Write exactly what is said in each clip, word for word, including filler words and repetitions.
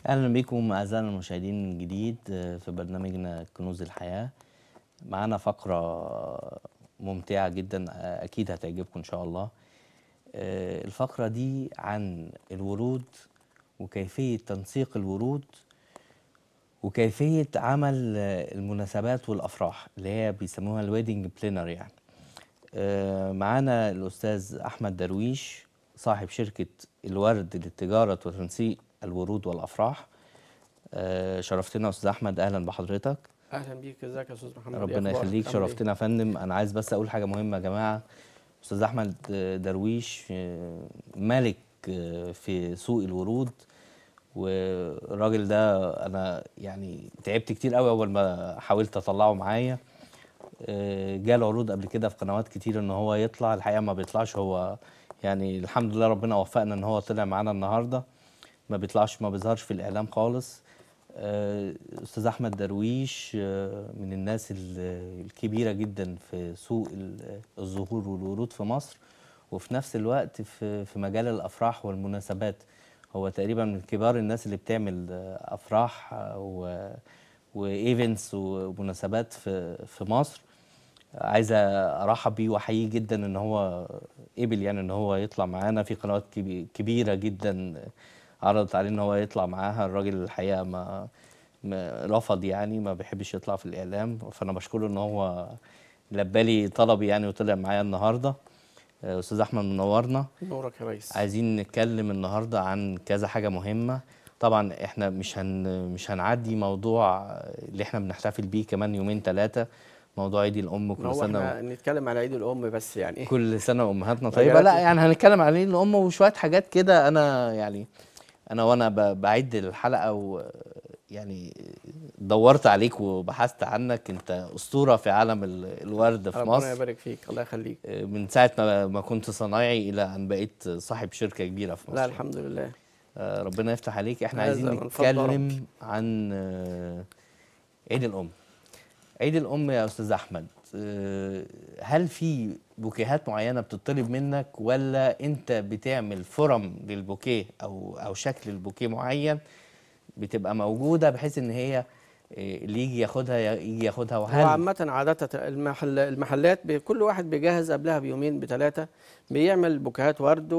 أهلا بكم أعزائنا المشاهدين من جديد في برنامجنا كنوز الحياة. معانا فقرة ممتعة جدا أكيد هتعجبكم إن شاء الله. الفقرة دي عن الورود وكيفية تنسيق الورود وكيفية عمل المناسبات والأفراح اللي هي بيسموها الويدنج بلانر يعني. معانا الأستاذ أحمد درويش صاحب شركة الورد للتجارة وتنسيق الورود والأفراح. آه شرفتنا استاذ احمد، اهلا بحضرتك. اهلا بيك، ازيك يا استاذ محمد؟ ربنا يخليك، شرفتنا يا فندم. انا عايز بس اقول حاجه مهمه يا جماعه. استاذ احمد درويش ملك في سوق الورود، والراجل ده انا يعني تعبت كتير قوي اول ما حاولت اطلعه معايا. جاله عروض قبل كده في قنوات كتير ان هو يطلع، الحقيقه ما بيطلعش. هو يعني الحمد لله ربنا وفقنا ان هو طلع معانا النهارده. ما بيطلعش، ما بيظهرش في الاعلام خالص. أستاذ أحمد درويش من الناس الكبيرة جدا في سوق الزهور والورود في مصر، وفي نفس الوقت في في مجال الأفراح والمناسبات. هو تقريبا من كبار الناس اللي بتعمل أفراح وإيفنتس ومناسبات في في مصر. عايز أرحب بيه وأحييه جدا إن هو قبل يعني إن هو يطلع معانا في قنوات كبيرة جدا عرضت عليه ان هو يطلع معاها. الراجل الحقيقه ما, ما رفض، يعني ما بيحبش يطلع في الاعلام، فانا بشكره ان هو لبى لي طلبي يعني وطلع معايا النهارده. استاذ احمد منورنا. نورك يا ريس. عايزين نتكلم النهارده عن كذا حاجه مهمه. طبعا احنا مش هن مش هنعدي موضوع اللي احنا بنحتفل بيه كمان يومين ثلاثه، موضوع عيد الام. كل هو سنه احنا و... نتكلم على عيد الام بس يعني كل سنه وامهاتنا طيبه. لا يعني هنتكلم على عيد الام وشويه حاجات كده. انا يعني انا وانا بعد الحلقه و يعني دورت عليك وبحثت عنك. انت اسطوره في عالم الورد في مصر. ربنا يبارك فيك، الله يخليك. من ساعه ما ما كنت صنايعي الى ان بقيت صاحب شركه كبيره في مصر. لا الحمد لله، ربنا يفتح عليك. احنا عايزين نتكلم عن عيد الام. عيد الام يا استاذ احمد، هل في بوكيهات معينه بتطلب منك، ولا انت بتعمل فرم للبوكيه او او شكل البوكيه معين بتبقى موجوده بحيث ان هي اللي يجي ياخدها يجي ياخدها؟ وهل هو عامة عادة المحل المحلات كل واحد بيجهز قبلها بيومين بثلاثة، بيعمل بوكيهات ورد،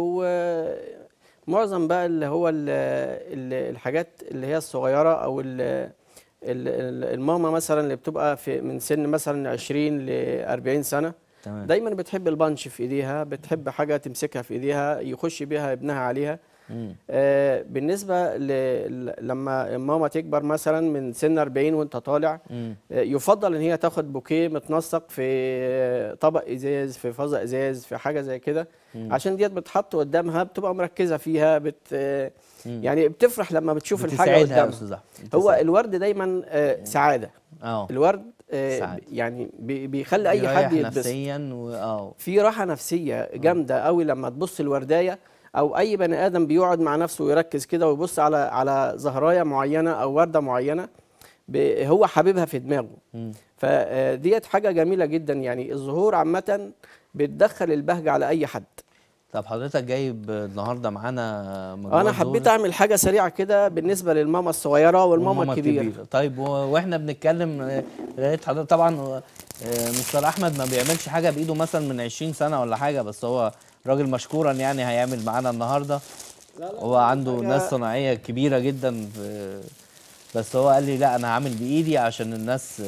ومعظم بقى اللي هو ال ال الحاجات اللي هي الصغيرة او ال الماما مثلا اللي بتبقى في من سن مثلا عشرين لأربعين سنة. تمام. دايما بتحب البانش في ايديها، بتحب حاجه تمسكها في ايديها يخش بيها ابنها عليها. آه بالنسبه ل... لما ماما تكبر مثلا من سن أربعين وانت طالع، آه يفضل ان هي تاخد بوكيه متنسق في طبق ازاز، في فازه ازاز، في حاجه زي كده، عشان ديت بتحط قدامها بتبقى مركزه فيها، بت يعني بتفرح لما بتشوف الحاجه قدامها. هو الورد دايما آه سعاده. أوه. الورد آه يعني بيخلي اي حد يتبسط نفسيا و... أوه. في راحه نفسيه جامده قوي لما تبص الوردايه، او اي بني ادم بيقعد مع نفسه ويركز كده ويبص على على زهرايه معينه او ورده معينه هو حاببها في دماغه. فديت حاجه جميله جدا. يعني الزهور عامه بتدخل البهجه على اي حد. طب حضرتك جايب النهارده معانا مجموعه انا حبيت زهور. اعمل حاجه سريعه كده بالنسبه للماما الصغيره والماما الكبيره. الكبيرة. طيب واحنا بنتكلم لقيت حضرتك طبعا مستر احمد ما بيعملش حاجه بايده مثلا من عشرين سنه ولا حاجه، بس هو راجل مشكورا يعني هيعمل معانا النهارده. لا لا هو عنده ناس صناعيه كبيره جدا، بس هو قال لي لا انا هعمل بايدي عشان الناس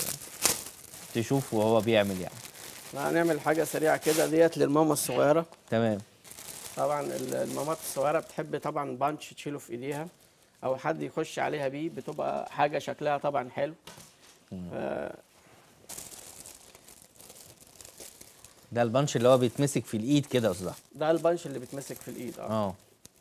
تشوف وهو بيعمل يعني. هنعمل حاجه سريعه كده ديت للماما الصغيره. تمام. طبعا المامات الصغيره بتحب طبعا بانش تشيله في ايديها او حد يخش عليها بيه، بتبقى حاجه شكلها طبعا حلو. ف... ده البانش اللي هو بيتمسك في الايد كده يا استاذ؟ ده البانش اللي بيتمسك في الايد. اه اه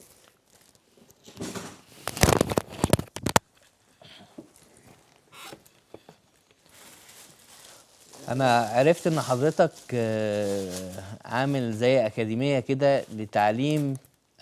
انا عرفت ان حضرتك عامل زي اكاديميه كده لتعليم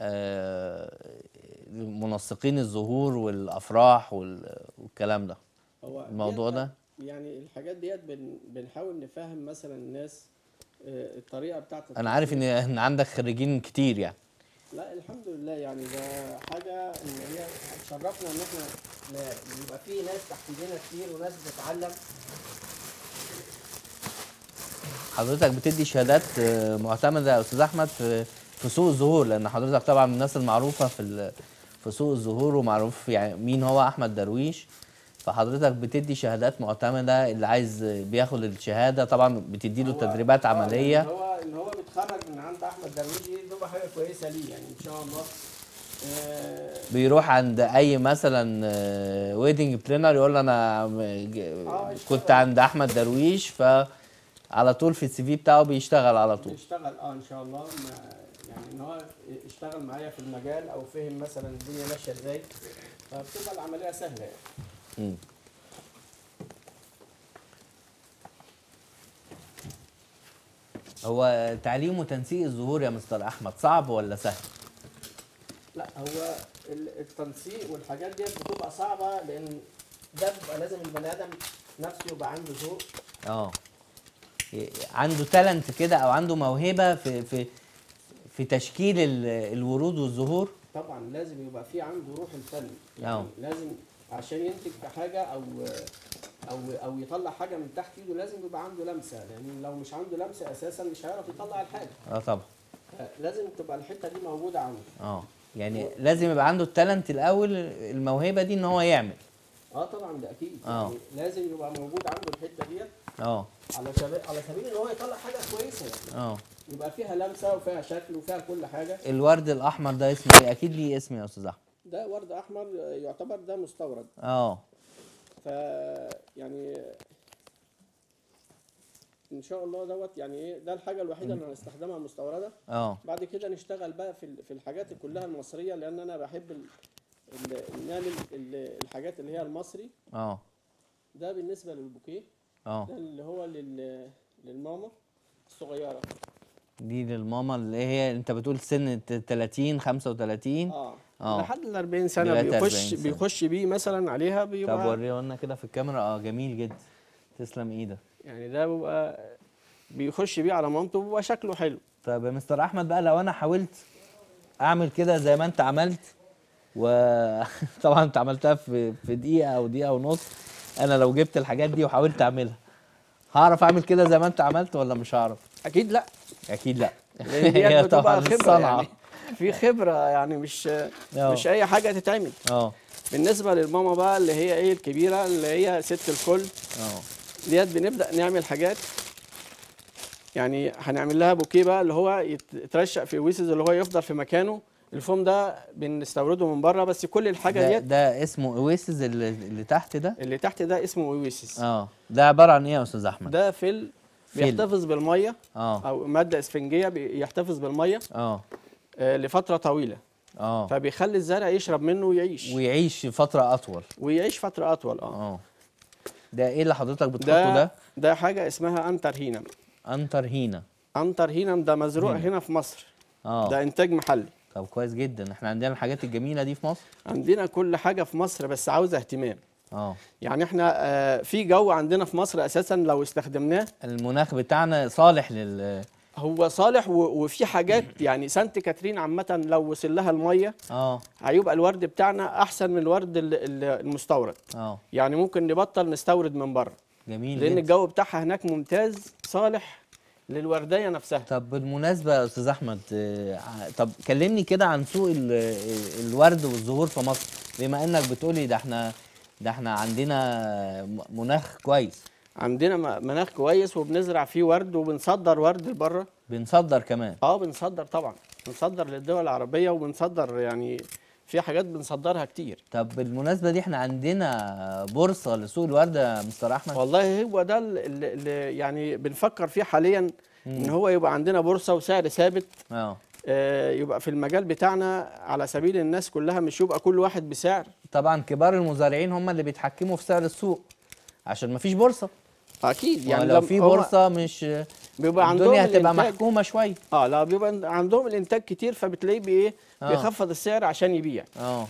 منسقين الزهور والافراح والكلام ده. هو الموضوع ده يعني الحاجات ديت بن بنحاول نفهم مثلا الناس الطريقه بتاعت انا عارف ان عندك خريجين كتير يعني. لا الحمد لله، يعني ده حاجه ان هي تشرفنا ان احنا ن- يبقى في ناس تحت ايدينا كتير وناس بتتعلم. حضرتك بتدي شهادات آه، معتمده يا استاذ احمد في في سوق الزهور، لان حضرتك طبعا من الناس المعروفه في ال- في سوق الزهور، ومعروف يعني مين هو احمد درويش. فحضرتك بتدي شهادات معتمده، اللي عايز بياخد الشهاده طبعا بتدي له هو تدريبات آه، يعني عمليه. هو ان هو بيتخرج من عند احمد درويش دي بتبقى حاجه كويسه ليه يعني ان شاء الله. آه، بيروح عند اي مثلا ويدنج بلانر يقول له انا اه كنت اشتغل عند احمد درويش، فعلى طول في السي في بتاعه بيشتغل على طول. بيشتغل اه ان شاء الله. ما يعني ان هو اشتغل معايا في المجال او فهم مثلا الدنيا ماشيه ازاي، فبتبقى العمليه سهله يعني. مم. هو تعليم وتنسيق الظهور يا مستر احمد صعب ولا سهل؟ لا هو ال- التنسيق والحاجات ديت بتبقى صعبه، لان ده بيبقى لازم البني ادم نفسه يبقى عنده ذوق. اه، عنده تالنت كده او عنده موهبه في في في تشكيل ال- الورود والزهور. طبعا لازم يبقى في عنده روح الفن، اه. يعني لازم عشان ينتج حاجه او او او يطلع حاجه من تحت ايده لازم يبقى عنده لمسه، لان لو مش عنده لمسه اساسا مش هيعرف يطلع الحاجه. اه طبعا. لازم تبقى الحته دي موجوده عنده. اه، يعني لازم يبقى عنده التالنت الاول، الموهبه دي ان هو يعمل. اه طبعا ده اكيد. اه. يعني لازم يبقى موجود عنده الحته ديت اه. على سبيل على سبيل ان هو يطلع حاجه كويسه يعني. اه. يبقى فيها لمسه وفيها شكل وفيها كل حاجه. الورد الاحمر ده اسمه ايه؟ اكيد ليه اسم يا استاذ احمد. ده ورد احمر يعتبر ده مستورد. اه. ف يعني ان شاء الله دوت يعني ايه ده الحاجه الوحيده اللي هنستخدمها مستورده. اه. بعد كده نشتغل بقى في ال- في الحاجات كلها المصريه، لان انا بحب ال- ال- نعمل ال- الحاجات اللي هي المصري. اه. ده بالنسبه للبوكيه. اه. ده اللي هو لل للماما الصغيره. دي للماما اللي هي انت بتقول سن تلاتين خمسة وتلاتين. اه اه. لحد ال أربعين سنه لغاية بيخش أربعين سنة. بيخش بيه مثلا عليها طب بيبقى وريه لنا كده في الكاميرا. اه جميل جدا، تسلم ايدك. يعني ده بيبقى بيخش بيه على مامته بيبقى شكله حلو. طب يا مستر احمد بقى، لو انا حاولت اعمل كده زي ما انت عملت، وطبعا انت عملتها في في دقيقه او دقيقه ونص، انا لو جبت الحاجات دي وحاولت اعملها هعرف اعمل كده زي ما انت عملت ولا مش هعرف؟ اكيد لا، اكيد لا. لان دي هي بتبقى طبعا خبره الصنعه. يعني. في خبره يعني مش اه. مش اي حاجه تتعمل. اه. بالنسبه للماما بقى اللي هي ايه الكبيره اللي هي ست الكل اه. ديت بنبدا نعمل حاجات. يعني هنعمل لها بوكيه بقى اللي هو يت- يترشق في ويسز اللي هو يفضل في مكانه. الفوم ده بنستورده من بره، بس كل الحاجه ده, ديت ده اسمه اويسز اللي, اللي تحت ده؟ اللي تحت ده اسمه ويسز. اه، ده عباره عن ايه يا استاذ احمد؟ ده فيل فيل. بيحتفظ بالميه اه. او ماده اسفنجيه بيحتفظ بالميه اه. آه، لفتره طويله. اه. فبيخلي الزرع يشرب منه ويعيش ويعيش فتره اطول. ويعيش فتره اطول. اه اه. ده ايه اللي حضرتك بتحطه ده ده؟ ده حاجه اسمها انتر هينم. انتر هينا. انتر هينم ده مزروع هنا. هنا في مصر. اه. ده انتاج محلي. طب كويس جدا، احنا عندنا الحاجات الجميله دي في مصر. عندنا كل حاجه في مصر بس عاوزه اهتمام. اه. يعني احنا آه، في جو عندنا في مصر اساسا لو استخدمناه المناخ بتاعنا صالح لل هو صالح، و- وفي حاجات يعني سانت كاترين عامه لو وصل لها الميه اه. هيبقى الورد بتاعنا احسن من الورد ال- ال- المستورد. اه. يعني ممكن نبطل نستورد من بره جميل لان جدا. الجو بتاعها هناك ممتاز صالح للورديه نفسها. طب بالمناسبه يا استاذ احمد، آه، ع- طب كلمني كده عن سوق ال- ال- الورد والزهور في مصر، بما انك بتقولي ده احنا ده احنا عندنا م- مناخ كويس. عندنا م- مناخ كويس وبنزرع فيه ورد وبنصدر ورد لبره. بنصدر كمان. اه بنصدر طبعا، بنصدر للدول العربيه وبنصدر يعني في حاجات بنصدرها كتير. طب بالمناسبه دي احنا عندنا بورصه لسوق الورد يا مستر احمد؟ والله هو ده اللي اللي يعني بنفكر فيه حاليا، ان هو يبقى عندنا بورصه وسعر ثابت. اه. آه، يبقى في المجال بتاعنا على سبيل الناس كلها، مش يبقى كل واحد بسعر. طبعا كبار المزارعين هم اللي بيتحكموا في سعر السوق عشان مفيش بورصه. اكيد يعني يعني لو لما في هو بورصه مش بيبقى عندهم الدنيا هتبقى الإنتاج. محكومه شويه. اه لا بيبقى عندهم الانتاج كتير فبتلاقيه بايه آه. بيخفض السعر عشان يبيع. اه.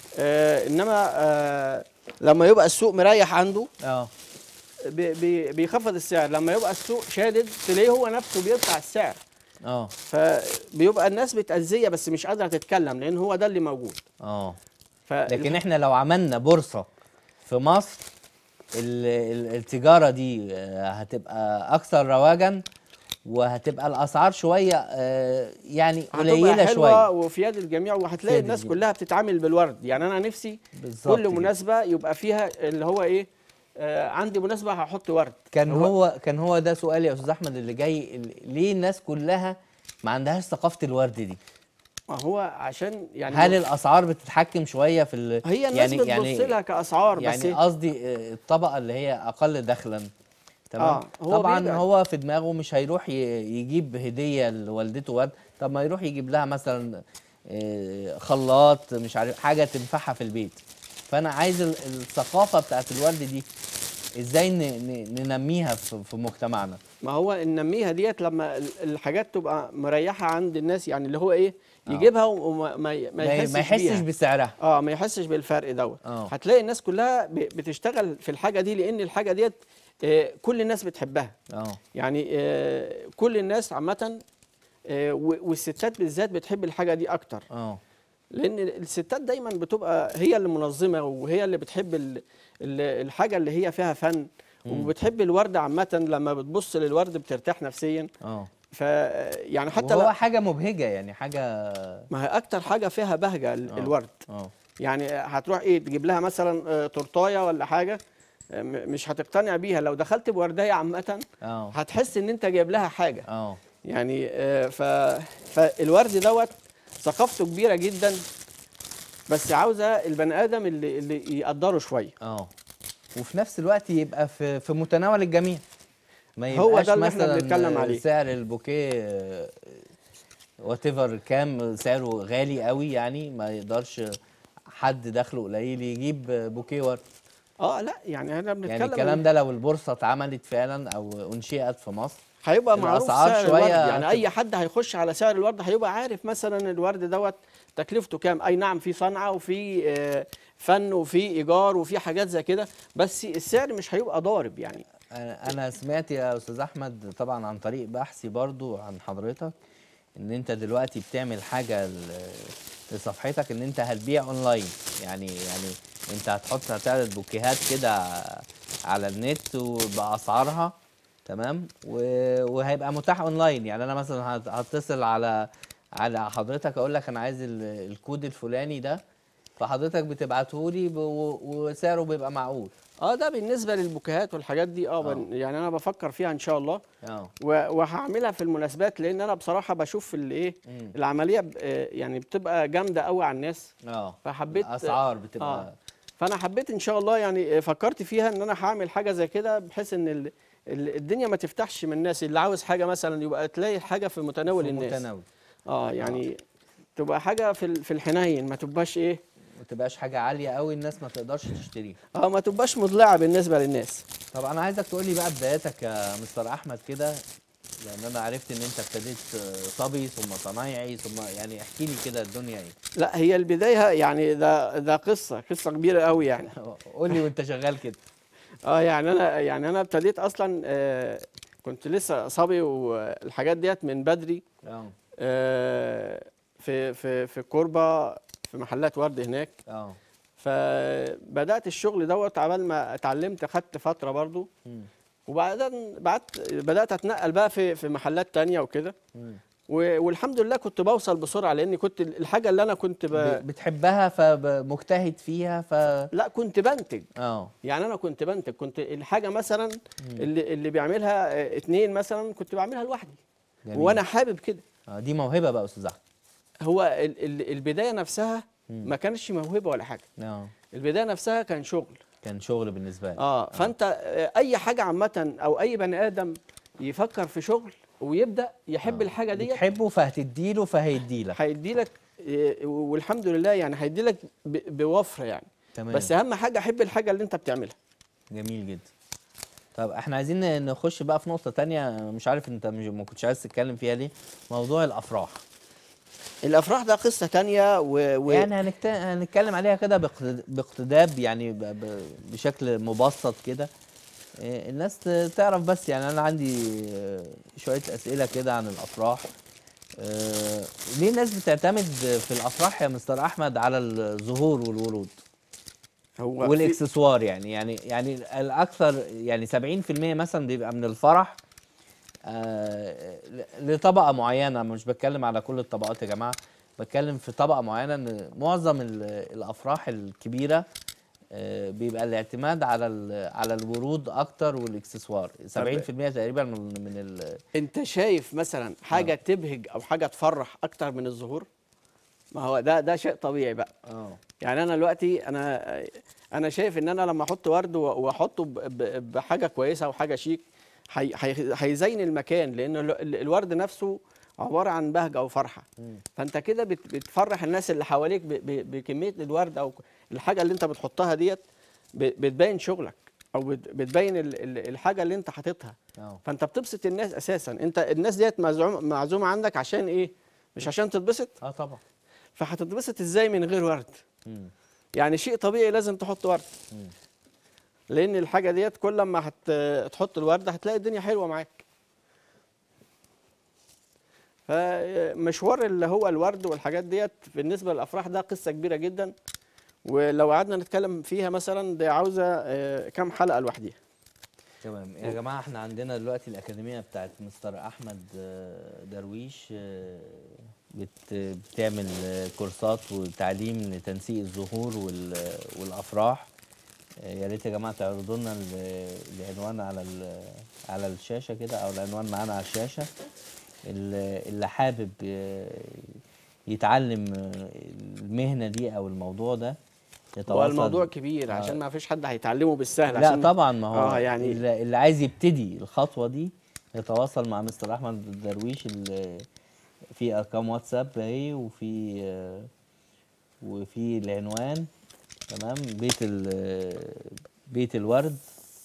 آه انما آه لما يبقى السوق مريح عنده اه. بي بي بيخفض السعر. لما يبقى السوق شادد تلاقيه هو نفسه بيرفع السعر. اه فبيبقى الناس متأذية بس مش قادرة تتكلم لأن هو ده اللي موجود. اه فالح- لكن احنا لو عملنا بورصة في مصر، ال- ال- التجارة دي آه، هتبقى أكثر رواجا، وهتبقى الأسعار شوية آه، يعني هتبقى قليلة حلوة شوية. وفي يد الجميع، وهتلاقي في يد الناس الجميع. كلها بتتعامل بالورد. يعني أنا نفسي بالظبط كل كده. مناسبة يبقى فيها اللي هو إيه، آه عندي مناسبة هحط ورد. كان هو هو كان هو ده سؤالي يا أستاذ أحمد اللي جاي، ال- ليه الناس كلها ما عندهاش ثقافة الورد دي؟ ما هو عشان يعني هل الأسعار بتتحكم شوية في ال... هي الناس يعني بتبص يعني لها كأسعار بس. يعني قصدي آه، الطبقة اللي هي أقل دخلا، تمام. آه هو طبعا بيبعد. هو في دماغه مش هيروح ي- يجيب هدية لوالدته ورد، طب ما يروح يجيب لها مثلا آه، خلاط، مش عارف حاجة تنفعها في البيت. فأنا عايز ال- الثقافة بتاعت الورد دي ازاي ن- ن- ننميها في في مجتمعنا. ما هو ننميها ديت لما ال- الحاجات تبقى مريحة عند الناس، يعني اللي هو ايه آه. يجيبها وما ما ي- ما ما ي- يحسش ما يحسش بيها. بسعرها. اه ما يحسش بالفرق دوت. اه هتلاقي الناس كلها ب- بتشتغل في الحاجة دي لأن الحاجة ديت آه، كل الناس بتحبها. اه يعني آه، كل الناس عامة، آه، و- والستات بالذات بتحب الحاجة دي أكتر، اه لأن الستات دايما بتبقى هي اللي منظمة وهي اللي بتحب ال- ال- الحاجة اللي هي فيها فن، وبتحب الورد عامة. لما بتبص للورد بترتاح نفسيا. اه ف يعني حتى وهو لا حاجة مبهجة، يعني حاجة. ما هي أكتر حاجة فيها بهجة ال- آه. الورد. اه يعني هتروح إيه تجيب لها مثلا آه، تورتايه ولا حاجة، آه، م- مش هتقتنع بيها. لو دخلت بوردية عامة اه هتحس إن أنت جايب لها حاجة. اه يعني آه، ف فالورد دوت ثقافته كبيرة جدا، بس عاوزة البني آدم اللي اللي يقدره شوية. اه وفي نفس الوقت يبقى في في متناول الجميع، ما هو يبقاش ده اللي احنا مثلا بنتكلم عليه. سعر البوكيه وات ايفر كام سعره غالي قوي، يعني ما يقدرش حد دخله قليل يجيب بوكيه ورد. اه لا يعني احنا بنتكلم يعني الكلام ده لو البورصه اتعملت فعلا او انشئت في مصر، هيبقى معروف الأسعار سعر شوية الورد. يعني اي هتبقى- حد هيخش على سعر الورد هيبقى عارف مثلا الورد دوت تكلفته كام. اي نعم في صنعه وفي آه، فن وفي ايجار وفي حاجات زي كده، بس السعر مش هيبقى ضارب يعني. انا أنا سمعت يا استاذ احمد طبعا عن طريق بحثي برضو عن حضرتك ان انت دلوقتي بتعمل حاجه ل- لصفحتك، ان انت هتبيع اونلاين. يعني يعني انت هتحط هتعرض بوكيهات كده على النت وباسعارها، تمام، و- وهيبقى متاح اونلاين. يعني انا مثلا هت- هتصل على على حضرتك اقول لك انا عايز ال- الكود الفلاني ده، فحضرتك بتبعته لي ب- و- وسعره بيبقى معقول. اه ده بالنسبه للبوكيهات والحاجات دي. اه آه. بن- يعني انا بفكر فيها ان شاء الله، اه و- وهعملها في المناسبات، لان انا بصراحه بشوف الايه مم. العمليه ب- آه، يعني بتبقى جامده قوي على الناس. اه فحبيت الاسعار بتبقى آه. فانا حبيت ان شاء الله، يعني فكرت فيها ان انا هعمل حاجه زي كده بحيث ان ال- ال- الدنيا ما تفتحش من الناس. اللي عاوز حاجه مثلا يبقى تلاقي حاجه في متناول في الناس. متناول، اه يعني تبقى حاجه في ال- في الحنين، ما تبقاش ايه، ما تبقاش حاجه عاليه قوي الناس ما تقدرش تشتريها. اه ما تبقاش مضلعه بالنسبه للناس. طب انا عايزك تقول لي بقى بدايتك يا مستر احمد كده، لان انا عرفت ان انت ابتديت صبي ثم صنايعي ثم، يعني احكي لي كده الدنيا ايه. لا هي البدايه يعني ده ده قصه قصه كبيره قوي يعني. قول لي وانت شغال كده. اه يعني انا يعني انا ابتديت اصلا، آه كنت لسه صبي والحاجات ديت من بدري. اه آه في في في كوربه، في محلات ورد هناك. اه فبدات الشغل دوت عبال ما اتعلمت، خدت فتره برضو. مم. وبعدين بعت بدات اتنقل بقى في في محلات تانية وكده. مم. و- والحمد لله كنت بوصل بسرعه، لاني كنت الحاجه اللي انا كنت ب... ب- بتحبها فمجتهد فيها ف لا كنت بنتج. اه يعني انا كنت بنتج، كنت الحاجه مثلا اللي اللي بيعملها آه، اتنين مثلا كنت بعملها لوحدي. جميل. وانا حابب كده. آه دي موهبه بقى يا استاذ احمد. هو ال- ال- البدايه نفسها مم. ما كانش موهبه ولا حاجه. اه البدايه نفسها كان شغل. كان شغل بالنسبه لي. اه فانت آه، اي حاجه عامه او اي بني ادم يفكر في شغل ويبدا يحب آه. الحاجه ديت، بتحبه فهتديله فهيديلك. هيدي لك، والحمد لله يعني هيدي لك بوفر يعني. تمام. بس اهم حاجه حب الحاجه اللي انت بتعملها. جميل جدا. طب احنا عايزين نخش بقى في نقطة تانية، مش عارف انت مش ما كنتش عايز تتكلم فيها ليه، موضوع الافراح. الافراح ده قصه تانية و... و... يعني هنكت... هنتكلم عليها كده باقت- باقتداب، يعني ب... ب... بشكل مبسط كده. إيه، الناس ت- تعرف بس. يعني انا عندي آه، شوية اسئلة كده عن الافراح، آه ليه الناس بتعتمد في الافراح يا مستر احمد على الزهور والورود هو في والاكسسوار؟ يعني يعني يعني الاكثر، يعني سبعين في المية مثلا بيبقى من الفرح آه لطبقه معينه، مش بتكلم على كل الطبقات يا جماعه، بتكلم في طبقه معينه، ان معظم الافراح الكبيره آه بيبقى الاعتماد على على الورود اكتر والاكسسوار. سبعين في المية تقريبا من من ال انت شايف مثلا حاجه آه. تبهج او حاجه تفرح اكتر من الزهور؟ ما هو ده ده شيء طبيعي بقى. اه يعني انا دلوقتي انا انا شايف ان انا لما احط ورد واحطه بحاجه كويسه وحاجه شيك هيزين المكان، لان الورد نفسه عباره عن بهجه او فرحه. مم. فانت كده بتفرح الناس اللي حواليك بكميه الورد او الحاجه اللي انت بتحطها ديت، بتبين شغلك او بتبين الحاجه اللي انت حاططها. فانت بتبسط الناس اساسا. انت الناس ديت معزومه عندك عشان ايه؟ مش عشان تتبسط؟ اه طبعا. فهتتبسط ازاي من غير ورد؟ مم. يعني شيء طبيعي لازم تحط ورد. مم. لان الحاجه ديت كل ما هتحط الورد هتلاقي الدنيا حلوه معاك. فمشوار اللي هو الورد والحاجات ديت بالنسبه للافراح ده قصه كبيره جدا، ولو قعدنا نتكلم فيها مثلا دي عاوزه كام حلقه لوحدها. تمام يا جماعه، احنا عندنا دلوقتي الاكاديميه بتاعت مستر احمد درويش بتعمل كورسات وتعليم لتنسيق الزهور والافراح. يا ريت يا جماعه تعرضوا لنا العنوان على على الشاشه كده، او العنوان معانا على الشاشه. اللي حابب يتعلم المهنه دي او الموضوع ده هو الموضوع كبير، عشان آه ما فيش حد هيتعلمه بالسهل. لا عشان طبعا، ما هو آه يعني اللي عايز يبتدي الخطوه دي يتواصل مع مستر احمد درويش. في ارقام واتساب اهي، وفي آه وفي العنوان. تمام. بيت بيت الورد،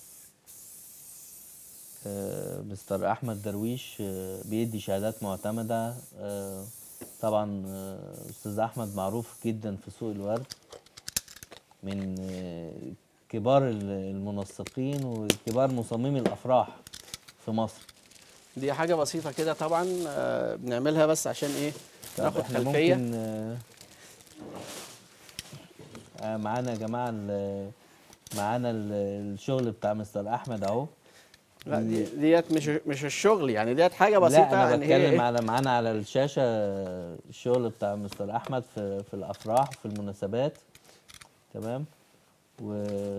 آه مستر احمد درويش آه بيدي شهادات معتمده. آه طبعا آه استاذ احمد معروف جدا في سوق الورد، من آه كبار المنسقين وكبار مصممي الافراح في مصر. دي حاجه بسيطه كده طبعا آه بنعملها بس عشان ايه؟ ناخد خلفيه. ممكن آه معانا يا جماعه معانا الشغل بتاع مستر احمد اهو. لا دي ديت مش مش الشغل، يعني ديت حاجه بسيطه. لا انا يعني بتكلم إيه؟ على معانا على الشاشه الشغل بتاع مستر احمد في في الافراح وفي المناسبات. تمام. و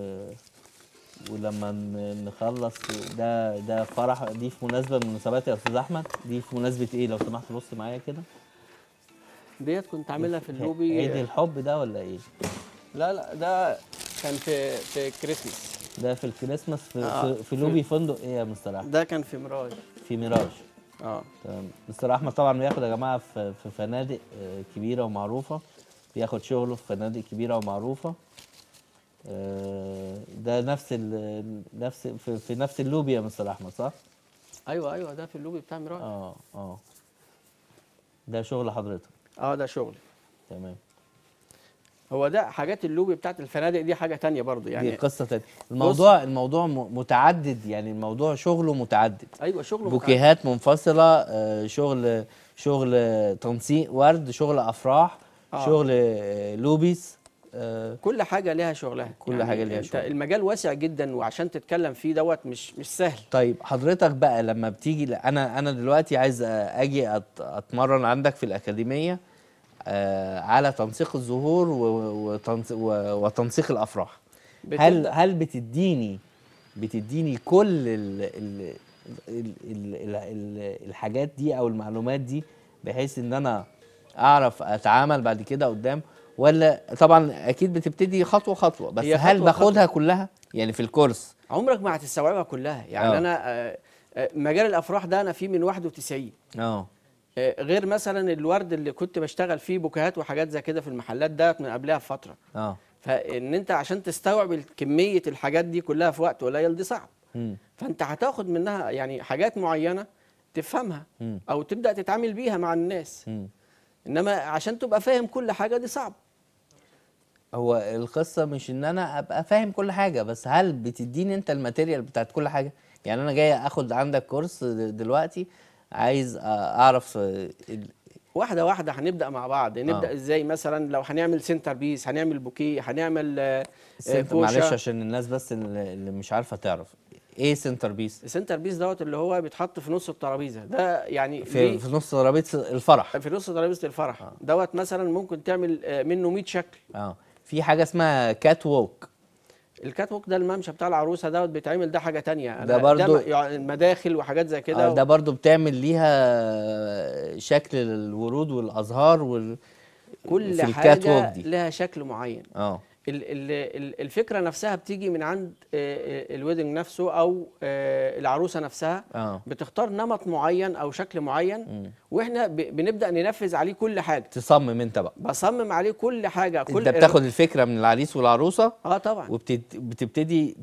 ولما نخلص ده ده فرح، دي في مناسبه من المناسبات يا استاذ احمد. دي في مناسبه ايه لو سمحت؟ بص معايا كده. ديت كنت عاملها في اللوبي. عيد الحب ده ولا ايه؟ لا لا ده كان في في كريسماس. ده في الكريسماس في آه في, في لوبي فندق ايه يا مستر احمد؟ ده كان في ميراج. في ميراج. اه تمام. مستر احمد طبعا بياخد يا جماعه في في فنادق كبيره ومعروفه، بياخد شغله في فنادق كبيره ومعروفه. ده نفس ال نفس في, في نفس اللوبي يا مستر احمد، صح؟ ايوه ايوه ده في اللوبي بتاع ميراج. اه اه ده شغل حضرتك؟ اه ده شغلي. تمام. هو ده حاجات اللوبي بتاعت الفنادق دي حاجه تانية برضه، يعني دي قصه تانية. الموضوع الموضوع متعدد، يعني الموضوع شغله متعدد. ايوه شغله بوكيهات متعدد. منفصله، آه شغل شغل تنسيق ورد، شغل افراح، آه. شغل آه لوبيس. آه كل حاجه ليها شغلها. كل يعني حاجه ليها شغلها. المجال واسع جدا، وعشان تتكلم فيه دوت مش مش سهل. طيب حضرتك بقى لما بتيجي، انا انا دلوقتي عايز اجي اتمرن عندك في الاكاديميه آه على تنسيق الزهور وتنسيق, وتنسيق الافراح. هل هل بتديني بتديني كل ال ال ال ال ال الحاجات دي او المعلومات دي، بحيث ان انا اعرف اتعامل بعد كده قدام؟ ولا طبعا اكيد بتبتدي خطوه خطوه، بس هل باخدها كلها يعني في الكورس؟ عمرك ما هتستوعبها كلها. يعني أوه. انا مجال الافراح ده انا فيه من واحد وتسعين. اه غير مثلا الورد اللي كنت بشتغل فيه بوكيهات وحاجات زي كده في المحلات ده من قبلها بفتره. اه فان انت عشان تستوعب كميه الحاجات دي كلها في وقت قليل دي صعب. م. فانت هتاخد منها يعني حاجات معينه تفهمها م. او تبدا تتعامل بيها مع الناس. م. انما عشان تبقى فاهم كل حاجه دي صعب. هو القصه مش ان انا ابقى فاهم كل حاجه، بس هل بتديني انت الماتيريال بتاعت كل حاجه؟ يعني انا جاي اخد عندك كورس دلوقتي، عايز اعرف واحده واحده هنبدا مع بعض. نبدا آه. ازاي؟ مثلا لو هنعمل سنتر بيس، هنعمل بوكيه، هنعمل آه، سنتر معلش كوشه. عشان الناس بس اللي اللي مش عارفه تعرف ايه سنتر بيس. السنتر بيس دوت اللي هو بيتحط في نص الترابيزه ده، يعني في ليه؟ في نص ترابيزه الفرح. في نص ترابيزه الفرح آه. دوت مثلا ممكن تعمل آه، منه مية شكل. اه في حاجه اسمها كات ووك. الكات ووك ده الممشى بتاع العروسه دوت بيتعمل، ده حاجه تانية. ده أنا- برضو- م- يعني مداخل وحاجات زي كده. آه ده برضو بتعمل ليها شكل الورود والازهار وال كل في الكات ووك حاجه دي. لها شكل معين. اه ال- ال- ال- الفكره نفسها بتيجي من عند الويدنج نفسه، او آه، العروسه نفسها اه بتختار نمط معين او شكل معين، مم. واحنا ب- بنبدا ننفذ عليه كل حاجه. تصمم انت بقى. بصمم عليه كل حاجه. كل انت بتاخد الفكره من العريس والعروسه اه طبعا، وبتبتدي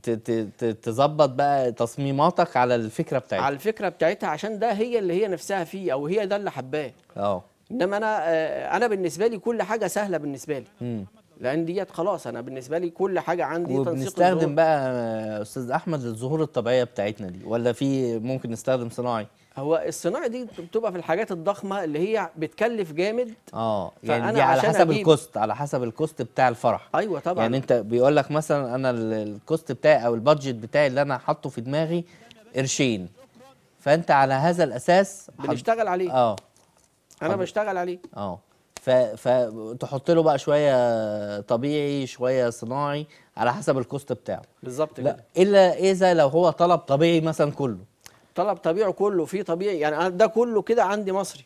تظبط بقى تصميماتك على الفكره بتاعتك. على الفكره بتاعتها، عشان ده هي اللي هي نفسها فيه، او هي ده اللي حباه. اه انما انا آه، انا بالنسبه لي كل حاجه سهله بالنسبه لي، امم لان ديت خلاص انا بالنسبه لي كل حاجه عندي تنسيق وبنستخدم الظهور. بقى يا استاذ احمد الزهور الطبيعيه بتاعتنا دي، ولا في ممكن نستخدم صناعي؟ هو الصناعي دي بتبقى في الحاجات الضخمه اللي هي بتكلف جامد. اه يعني فأنا دي على عشان حسب أجيب- الكوست، على حسب الكوست بتاع الفرح. ايوه طبعا. يعني انت بيقول لك مثلا انا ال- الكوست بتاعي او البادجت بتاعي اللي انا حاطه في دماغي قرشين، فانت على هذا الاساس حض- بنشتغل عليه. اه انا حض- بشتغل عليه. اه ف فتحط له بقى شويه طبيعي شويه صناعي على حسب الكوست بتاعه. بالظبط لا كده. الا اذا لو هو طلب طبيعي مثلا كله. طلب طبيعي كله، في طبيعي يعني أنا ده كله كده عندي مصري،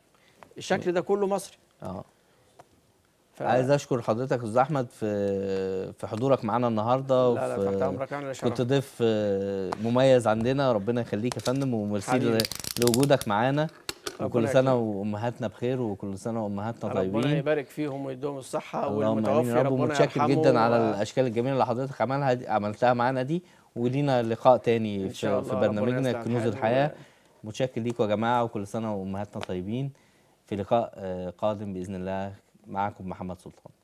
الشكل ده كله مصري. اه ف... عايز اشكر حضرتك يا استاذ احمد في في حضورك معانا النهارده. لا لا وفي- تحت امرك، انا اللي كنت شرف. ضيف آه، مميز عندنا، ربنا يخليك يا فندم، وميرسي حبيبي. ل- لوجودك معانا. ربنا وكل سنه يكرمك. وامهاتنا بخير، وكل سنه وامهاتنا ربنا طيبين. يبارك فيهم ويديهم الصحه، اللهم امين والمتوفي يا رب. ربنا ومتشكر يرحمه. جدا على و- الاشكال الجميله اللي حضرتك عملها دي عملتها معانا دي، ولينا لقاء تاني إن شاء في, في الله ربنا برنامجنا يصلح كنوز الحال. الحياه. متشكر ليكم يا جماعه، وكل سنه وامهاتنا طيبين. في لقاء آه، قادم باذن الله، معكم محمد سلطان.